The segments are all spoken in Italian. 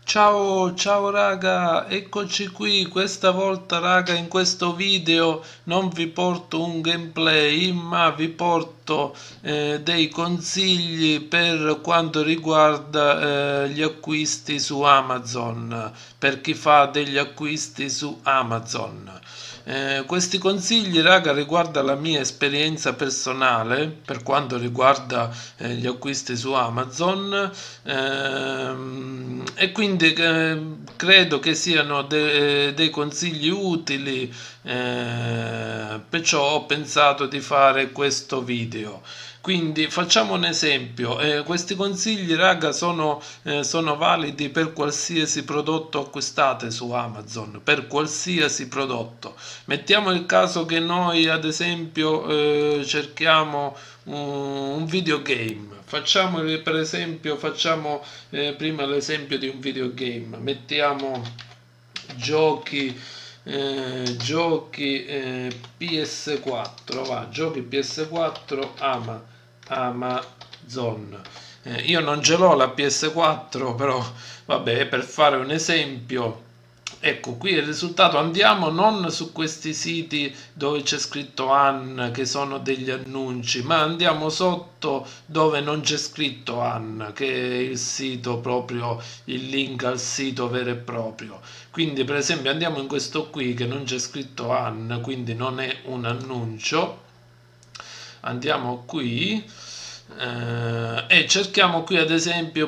Ciao, ciao raga, eccoci qui. Questa volta raga in questo video non vi porto un gameplay, ma vi porto dei consigli per quanto riguarda gli acquisti su Amazon, per chi fa degli acquisti su Amazon. Questi consigli, raga, riguarda la mia esperienza personale per quanto riguarda gli acquisti su Amazon, e quindi credo che siano dei consigli utili, perciò ho pensato di fare questo video. Quindi facciamo un esempio, questi consigli raga sono validi per qualsiasi prodotto acquistate su Amazon, per qualsiasi prodotto. Mettiamo il caso che noi ad esempio cerchiamo un videogame. Facciamo per esempio, facciamo prima l'esempio di un videogame. Mettiamo giochi PS4, va, giochi PS4 Amazon. Io non ce l'ho la PS4, però vabbè, per fare un esempio. Ecco, qui il risultato, andiamo non su questi siti dove c'è scritto AN, che sono degli annunci, ma andiamo sotto dove non c'è scritto AN, che è il sito proprio, il link al sito vero e proprio. Quindi per esempio andiamo in questo qui che non c'è scritto AN, quindi non è un annuncio. Andiamo qui e cerchiamo qui ad esempio,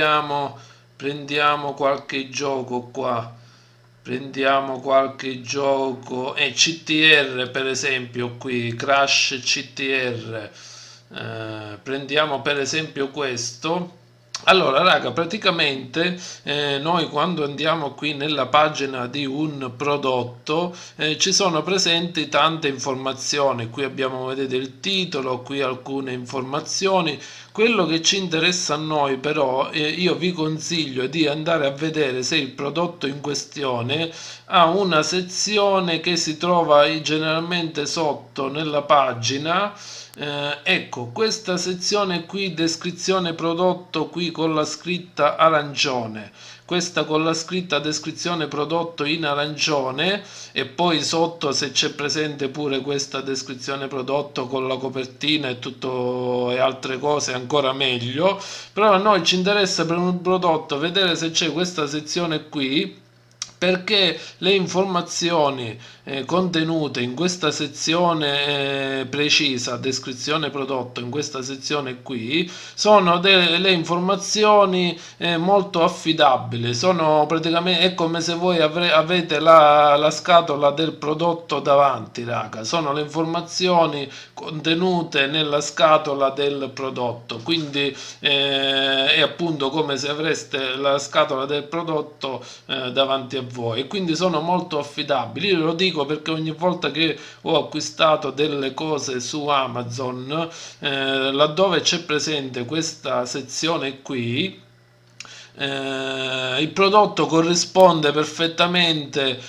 prendiamo qualche gioco qua. Prendiamo qualche gioco CTR per esempio, qui Crash CTR. Prendiamo per esempio questo. Allora raga, praticamente noi quando andiamo qui nella pagina di un prodotto ci sono presenti tante informazioni. Qui abbiamo, vedete, il titolo, qui alcune informazioni. Quello che ci interessa a noi però, io vi consiglio di andare a vedere se il prodotto in questione ha una sezione che si trova generalmente sotto nella pagina. Ecco, questa sezione qui, descrizione prodotto, qui con la scritta arancione, questa con la scritta descrizione prodotto in arancione, e poi sotto se c'è presente pure questa descrizione prodotto con la copertina e tutto e altre cose ancora meglio. Però a noi ci interessa per un prodotto vedere se c'è questa sezione qui, perché le informazioni contenute in questa sezione precisa, descrizione prodotto, in questa sezione qui, sono delle informazioni molto affidabili. Sono praticamente, è come se voi avete la scatola del prodotto davanti, raga. Sono le informazioni contenute nella scatola del prodotto, quindi è appunto come se avreste la scatola del prodotto davanti a voi, e quindi sono molto affidabili. Io lo dico perché ogni volta che ho acquistato delle cose su Amazon, laddove c'è presente questa sezione qui, il prodotto corrisponde perfettamente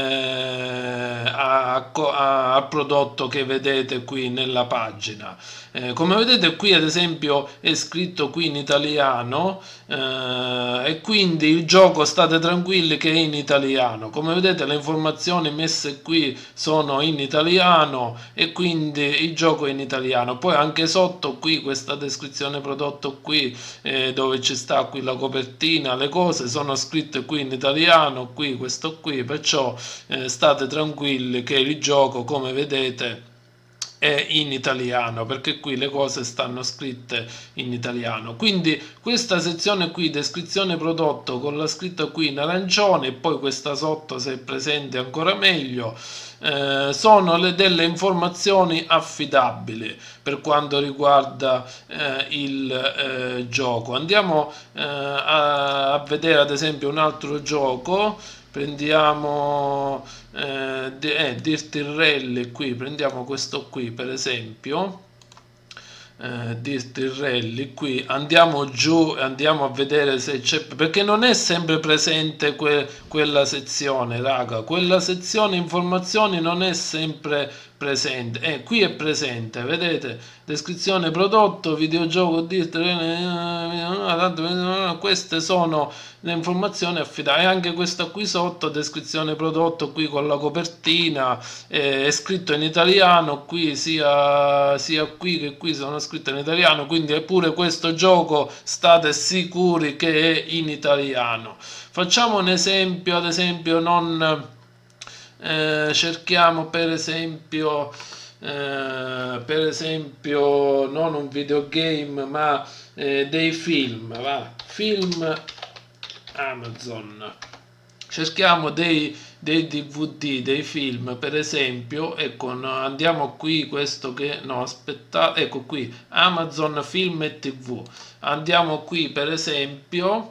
al prodotto che vedete qui nella pagina. Come vedete qui ad esempio è scritto qui in italiano, e quindi il gioco, state tranquilli che è in italiano. Come vedete le informazioni messe qui sono in italiano e quindi il gioco è in italiano. Poi anche sotto qui questa descrizione prodotto qui, dove ci sta qui la copertina, le cose sono scritte qui in italiano, qui questo qui, perciò state tranquilli che il gioco, come vedete, è in italiano, perché qui le cose stanno scritte in italiano. Quindi questa sezione qui, descrizione prodotto, con la scritta qui in arancione e poi questa sotto se è presente ancora meglio, sono delle informazioni affidabili per quanto riguarda il gioco. Andiamo a vedere ad esempio un altro gioco. Prendiamo Dirty Rally, qui prendiamo questo qui per esempio, Dirty Rally, qui andiamo giù e andiamo a vedere se c'è, perché non è sempre presente quella sezione, raga, quella sezione informazioni non è sempre presente, qui è presente, vedete, descrizione prodotto, videogioco, queste sono le informazioni affidate, e anche questa qui sotto, descrizione prodotto, qui con la copertina, è scritto in italiano, qui sia qui che qui sono scritte in italiano, quindi pure questo gioco state sicuri che è in italiano. Facciamo un esempio, ad esempio non cerchiamo per esempio non un videogame ma dei film, film Amazon, cerchiamo dei DVD, dei film per esempio, ecco, andiamo qui, questo che no, aspettate, ecco qui Amazon Film e TV, andiamo qui per esempio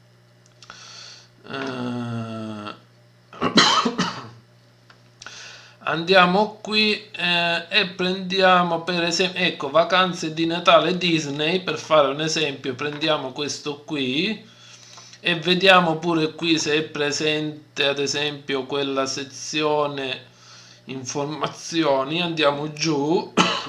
andiamo qui e prendiamo per esempio, ecco, vacanze di Natale Disney, per fare un esempio prendiamo questo qui e vediamo pure qui se è presente ad esempio quella sezione informazioni, andiamo giù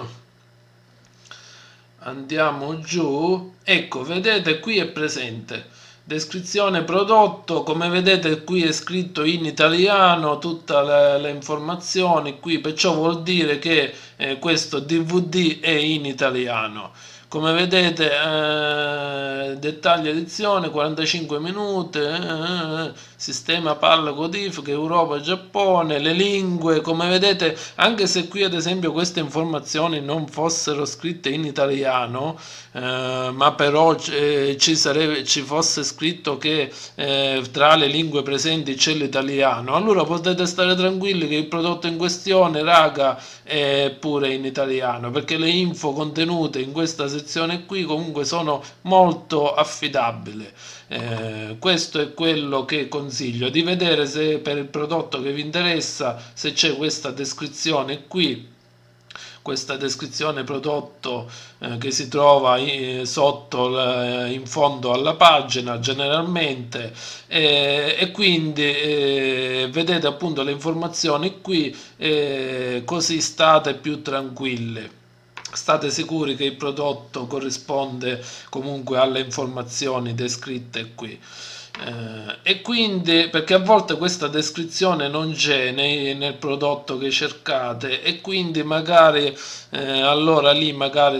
andiamo giù, ecco, vedete qui è presente descrizione prodotto, come vedete qui è scritto in italiano tutte le informazioni qui, perciò vuol dire che questo DVD è in italiano. Come vedete dettagli edizione 45 minuti, sistema PAL codifica Europa Giappone, le lingue, come vedete anche se qui ad esempio queste informazioni non fossero scritte in italiano, ma però ci fosse scritto che tra le lingue presenti c'è l'italiano, allora potete stare tranquilli che il prodotto in questione, raga, è pure in italiano, perché le info contenute in questa sezione qui comunque sono molto affidabili. Questo è quello che consiglio di vedere, se per il prodotto che vi interessa, se c'è questa descrizione qui, questa descrizione prodotto che si trova sotto in fondo alla pagina generalmente, e quindi vedete appunto le informazioni qui, così state più tranquilli, state sicuri che il prodotto corrisponde comunque alle informazioni descritte qui. E quindi, perché a volte questa descrizione non c'è nel prodotto che cercate, e quindi magari allora lì magari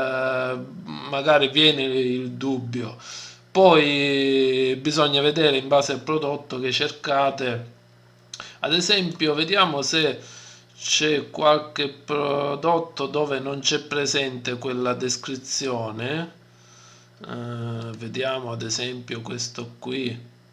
viene il dubbio. Poi bisogna vedere in base al prodotto che cercate, ad esempio vediamo se c'è qualche prodotto dove non c'è presente quella descrizione. Vediamo ad esempio questo qui,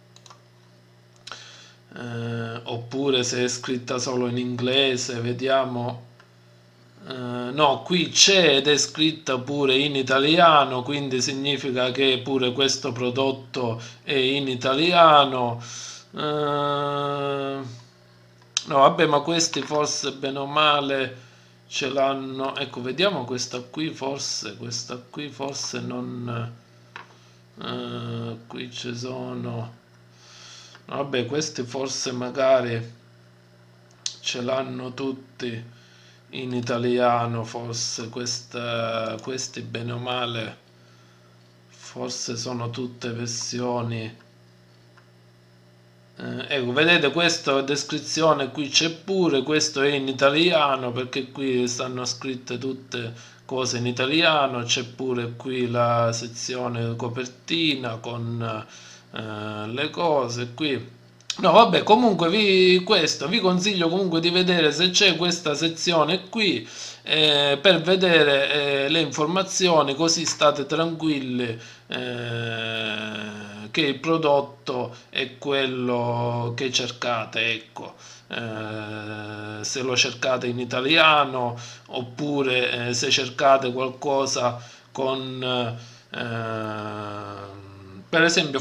oppure se è scritta solo in inglese, vediamo. No, qui c'è ed è scritta pure in italiano, quindi significa che pure questo prodotto è in italiano. No, vabbè, ma questi forse bene o male ce l'hanno, ecco, vediamo questa qui forse non, qui ci sono, no, vabbè, questi forse magari ce l'hanno tutti in italiano, forse questi bene o male forse sono tutte versioni. Ecco, vedete, questa descrizione qui c'è pure, questo è in italiano perché qui stanno scritte tutte cose in italiano, c'è pure qui la sezione copertina con le cose qui. No, vabbè, comunque vi consiglio comunque di vedere se c'è questa sezione qui, per vedere le informazioni, così state tranquilli che il prodotto è quello che cercate, ecco. Se lo cercate in italiano, oppure se cercate qualcosa con per esempio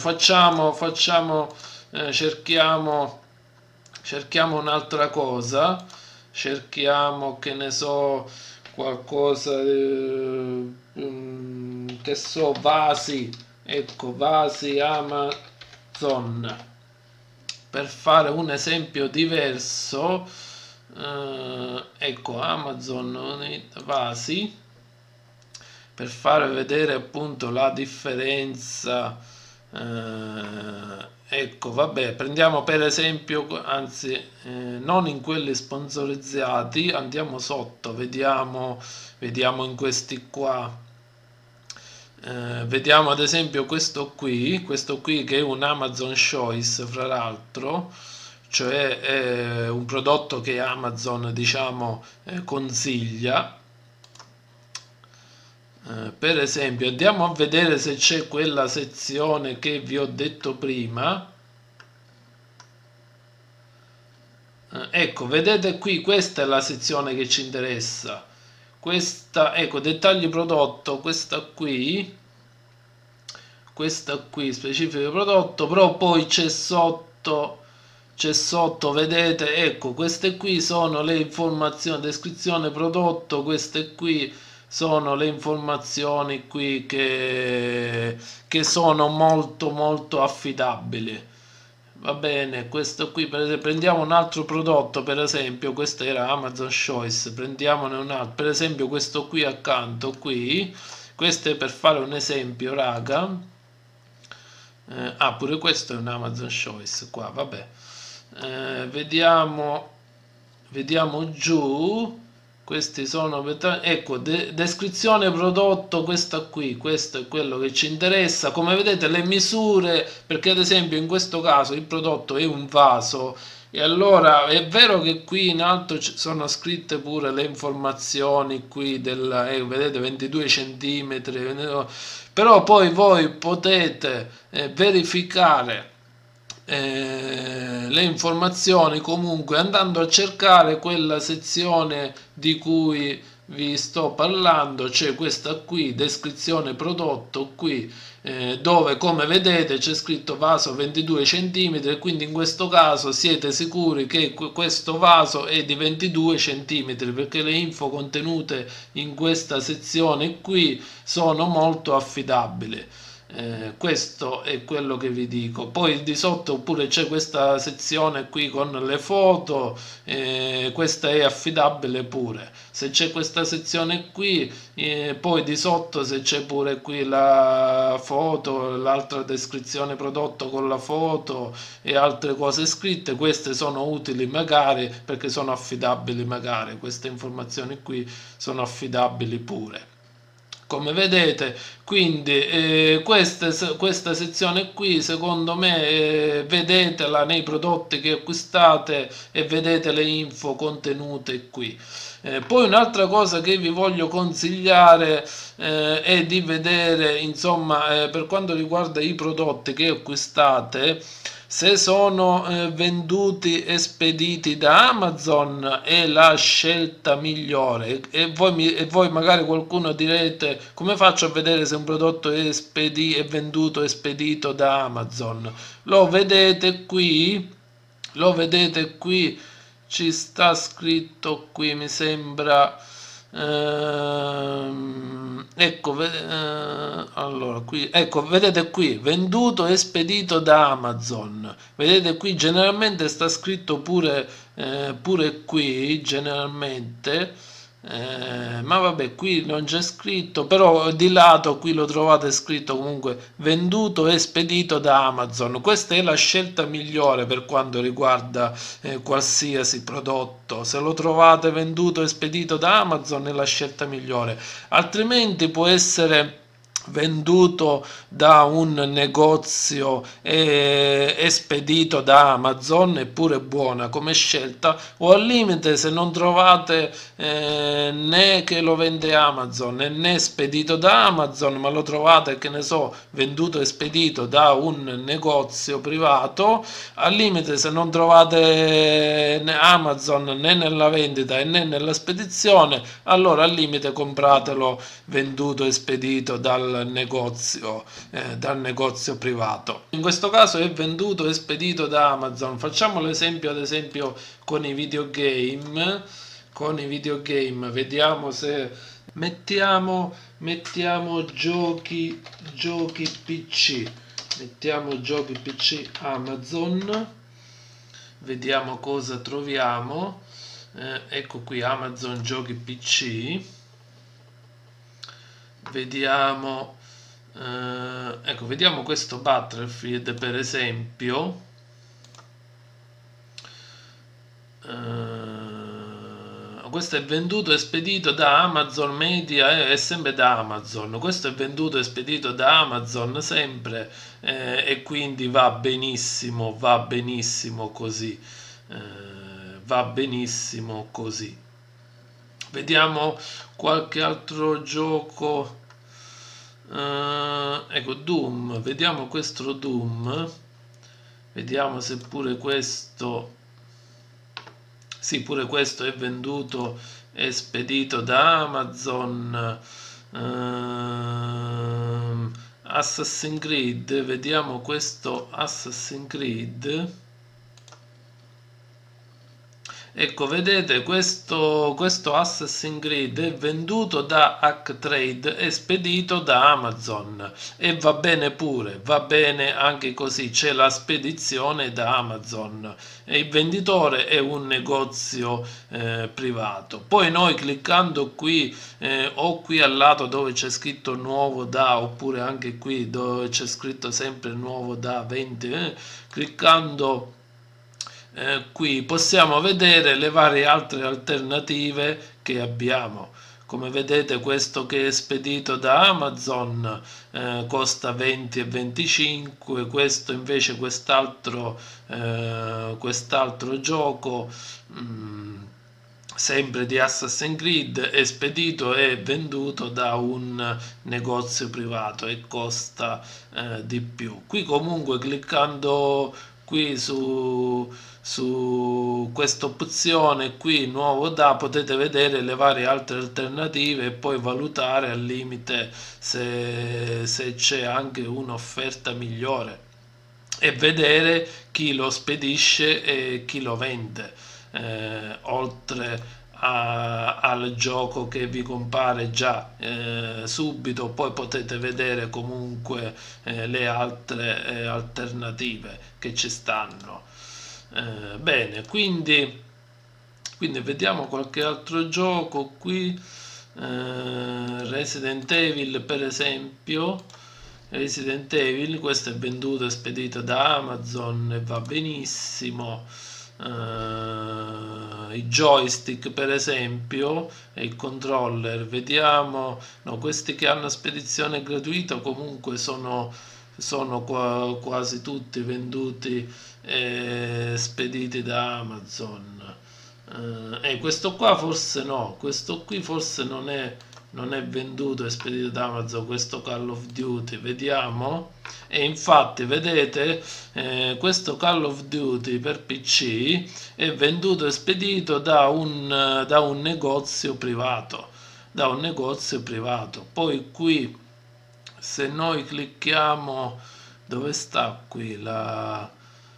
cerchiamo un'altra cosa, cerchiamo, che ne so, qualcosa che so, vasi, ecco, vasi Amazon, per fare un esempio diverso. ecco Amazon vasi, per fare vedere appunto la differenza. Ecco, vabbè, prendiamo per esempio, anzi non in quelli sponsorizzati, andiamo sotto, vediamo in questi qua. Vediamo ad esempio questo qui che è un Amazon Choice, fra l'altro, cioè è un prodotto che Amazon, diciamo, consiglia. Per esempio, andiamo a vedere se c'è quella sezione che vi ho detto prima. Ecco, vedete qui, questa è la sezione che ci interessa. Questa, ecco, dettagli prodotto, questa qui, specifico prodotto, però poi c'è sotto, vedete, ecco, queste qui sono le informazioni, descrizione prodotto, queste qui sono le informazioni qui che sono molto molto affidabili. Va bene, questo qui per esempio, prendiamo un altro prodotto, per esempio, questo era Amazon Choice, prendiamone un altro, per esempio questo qui accanto, qui, questo è per fare un esempio, raga. Pure questo è un Amazon Choice, qua, vabbè. Vediamo giù. Questi sono, ecco, descrizione prodotto, questa qui, questo è quello che ci interessa. Come vedete le misure, perché ad esempio in questo caso il prodotto è un vaso, e allora è vero che qui in alto sono scritte pure le informazioni qui vedete 22 centimetri, però poi voi potete verificare le informazioni comunque andando a cercare quella sezione di cui vi sto parlando, c'è questa qui, descrizione prodotto qui, dove come vedete c'è scritto vaso 22 cm, e quindi in questo caso siete sicuri che questo vaso è di 22 cm, perché le info contenute in questa sezione qui sono molto affidabili. Questo è quello che vi dico. Poi di sotto oppure c'è questa sezione qui con le foto, questa è affidabile pure. Se c'è questa sezione qui, poi di sotto se c'è pure qui la foto, l'altra descrizione prodotto con la foto e altre cose scritte, queste sono utili magari perché sono affidabili magari, queste informazioni qui sono affidabili pure. Come vedete, quindi questa sezione qui secondo me vedetela nei prodotti che acquistate e vedete le info contenute qui. Poi un'altra cosa che vi voglio consigliare è di vedere, insomma, per quanto riguarda i prodotti che acquistate, se sono venduti e spediti da Amazon è la scelta migliore. E voi magari qualcuno direte: come faccio a vedere se un prodotto è venduto e spedito da Amazon? Lo vedete qui, ci sta scritto qui, mi sembra. Ecco, allora qui, ecco, vedete qui, venduto e spedito da Amazon. Vedete qui, generalmente sta scritto pure qui, generalmente. Ma vabbè, qui non c'è scritto, però di lato qui lo trovate scritto comunque venduto e spedito da Amazon. Questa è la scelta migliore per quanto riguarda qualsiasi prodotto. Se lo trovate venduto e spedito da Amazon è la scelta migliore, altrimenti può essere venduto da un negozio e spedito da Amazon, è pure buona come scelta. O al limite, se non trovate né che lo vende Amazon né spedito da Amazon, ma lo trovate, che ne so, venduto e spedito da un negozio privato, al limite, se non trovate né Amazon né nella vendita né nella spedizione, allora al limite compratelo venduto e spedito dal negozio privato. In questo caso è venduto e spedito da Amazon. Facciamo l'esempio ad esempio con i videogame. Vediamo se mettiamo giochi PC. Mettiamo giochi PC Amazon. Vediamo cosa troviamo. ecco qui Amazon giochi PC, vediamo, ecco, vediamo questo Battlefield per esempio. Questo è venduto e spedito da Amazon Media, è sempre da Amazon. Questo è venduto e spedito da Amazon sempre, e quindi va benissimo così. Va benissimo così. Vediamo qualche altro gioco. Ecco, Doom, vediamo questo Doom, vediamo se pure questo, sì, pure questo è venduto e spedito da Amazon. Assassin's Creed, vediamo questo Assassin's Creed. Ecco, vedete, questo Assassin's Creed è venduto da Hacktrade e spedito da Amazon, e va bene pure, va bene anche così, c'è la spedizione da Amazon e il venditore è un negozio privato. Poi noi cliccando qui, o qui al lato dove c'è scritto nuovo da, oppure anche qui dove c'è scritto sempre nuovo da 20, cliccando qui possiamo vedere le varie altre alternative che abbiamo. Come vedete, questo che è spedito da Amazon costa 20 e 25, questo invece quest'altro gioco sempre di Assassin's Creed è spedito e venduto da un negozio privato e costa di più. Qui comunque cliccando qui su questa opzione qui nuovo da, potete vedere le varie altre alternative e poi valutare al limite se c'è anche un'offerta migliore e vedere chi lo spedisce e chi lo vende, oltre al gioco che vi compare già subito. Poi potete vedere comunque le altre alternative che ci stanno. Bene, quindi vediamo qualche altro gioco qui. Resident Evil per esempio. Resident Evil, questo è venduto e spedito da Amazon e va benissimo. I joystick per esempio e il controller, vediamo, no, questi che hanno spedizione gratuita comunque sono quasi tutti venduti e spediti da Amazon. Questo qua forse no, questo qui forse non è venduto e spedito da Amazon, questo Call of Duty, vediamo. E infatti vedete, questo Call of Duty per PC è venduto e spedito da un negozio privato, poi qui se noi clicchiamo, dove sta qui la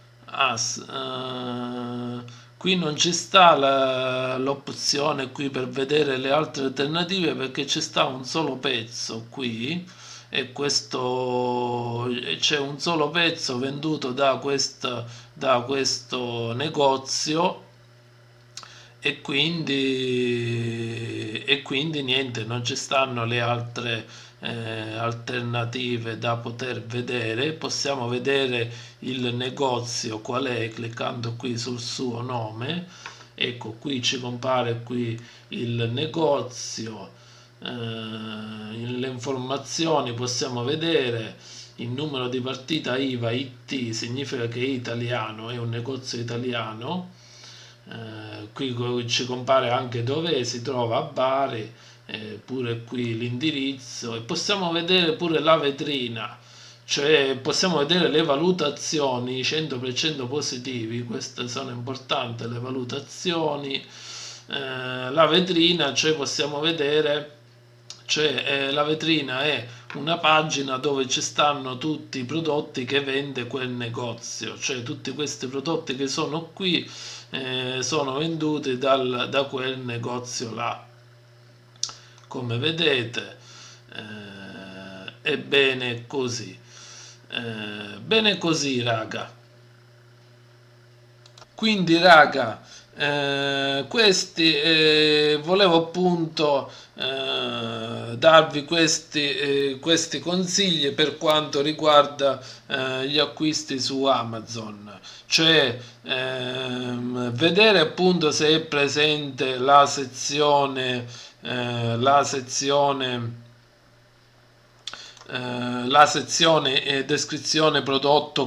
qui non ci sta l'opzione qui per vedere le altre alternative, perché ci sta un solo pezzo qui e questo c'è un solo pezzo venduto da questo negozio e quindi niente, non ci stanno le altre alternative da poter vedere. Possiamo vedere il negozio qual è cliccando qui sul suo nome. Ecco, qui ci compare qui il negozio, le informazioni possiamo vedere il numero di partita IVA IT, significa che è italiano, è un negozio italiano. Qui ci compare anche dove si trova, a Bari, pure qui l'indirizzo, e possiamo vedere pure la vetrina, cioè possiamo vedere le valutazioni 100% positivi. Queste sono importanti, le valutazioni. La vetrina, cioè possiamo vedere, la vetrina è una pagina dove ci stanno tutti i prodotti che vende quel negozio, cioè tutti questi prodotti che sono qui sono venduti da quel negozio là. Come vedete, è bene così. Bene così, raga. Quindi, raga, Volevo appunto darvi questi consigli per quanto riguarda gli acquisti su Amazon, cioè vedere appunto se è presente la sezione descrizione prodotto,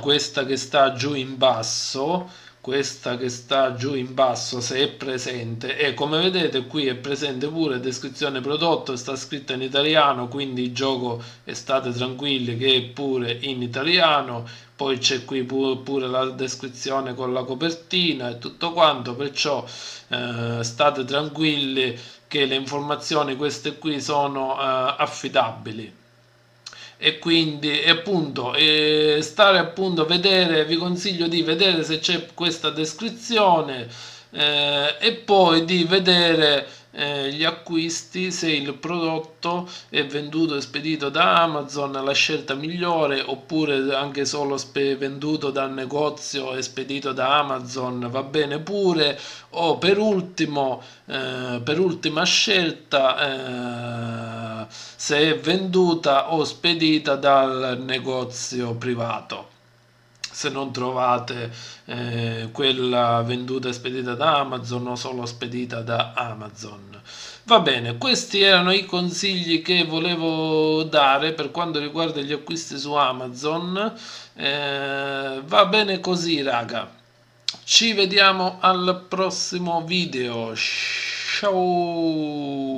questa che sta giù in basso, se è presente, e come vedete qui è presente pure descrizione prodotto, sta scritto in italiano, quindi il gioco state tranquilli che è pure in italiano. Poi c'è qui pure la descrizione con la copertina e tutto quanto, perciò state tranquilli che le informazioni queste qui sono affidabili. E quindi appunto stare appunto a vedere, vi consiglio di vedere se c'è questa descrizione, e poi di vedere gli acquisti, se il prodotto è venduto e spedito da Amazon, la scelta migliore, oppure anche solo venduto dal negozio e spedito da Amazon va bene pure, o per ultimo, per ultima scelta, se è venduta o spedita dal negozio privato, se non trovate quella venduta e spedita da Amazon o solo spedita da Amazon. Va bene, questi erano i consigli che volevo dare per quanto riguarda gli acquisti su Amazon. Va bene così, raga. Ci vediamo al prossimo video. Ciao!